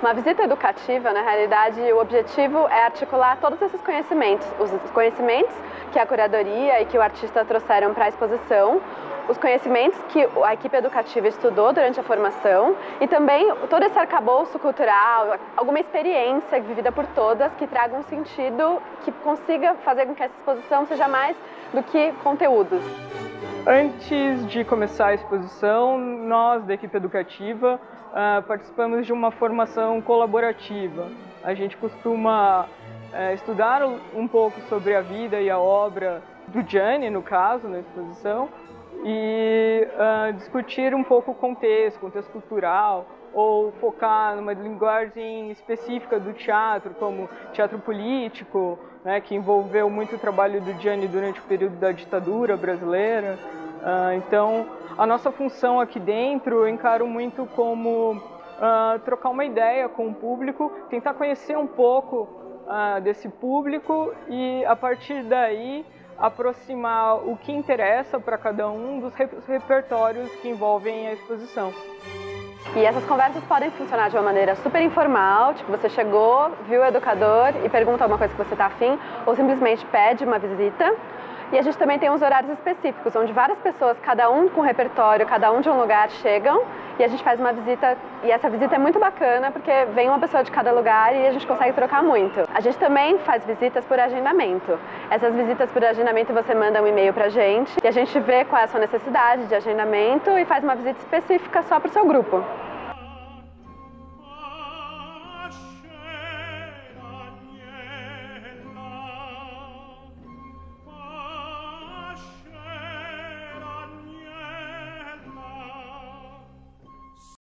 Uma visita educativa, na realidade, o objetivo é articular todos esses conhecimentos, os conhecimentos que a curadoria e que o artista trouxeram para a exposição, os conhecimentos que a equipe educativa estudou durante a formação e também todo esse arcabouço cultural, alguma experiência vivida por todas que traga um sentido, que consiga fazer com que essa exposição seja mais do que conteúdos. Antes de começar a exposição, nós da equipe educativa participamos de uma formação colaborativa. A gente costuma estudar um pouco sobre a vida e a obra do Gianni, no caso, na exposição, e discutir um pouco o contexto cultural, ou focar numa linguagem específica do teatro, como teatro político, né, que envolveu muito o trabalho do Gianni durante o período da ditadura brasileira. Então, a nossa função aqui dentro eu encaro muito como trocar uma ideia com o público, tentar conhecer um pouco desse público e, a partir daí, aproximar o que interessa para cada um dos repertórios que envolvem a exposição. E essas conversas podem funcionar de uma maneira super informal, tipo você chegou, viu o educador e pergunta alguma coisa que você está afim, ou simplesmente pede uma visita. E a gente também tem uns horários específicos, onde várias pessoas, cada um com repertório, cada um de um lugar, chegam e a gente faz uma visita. E essa visita é muito bacana porque vem uma pessoa de cada lugar e a gente consegue trocar muito. A gente também faz visitas por agendamento. Essas visitas por agendamento você manda um e-mail pra gente e a gente vê qual é a sua necessidade de agendamento e faz uma visita específica só para o seu grupo.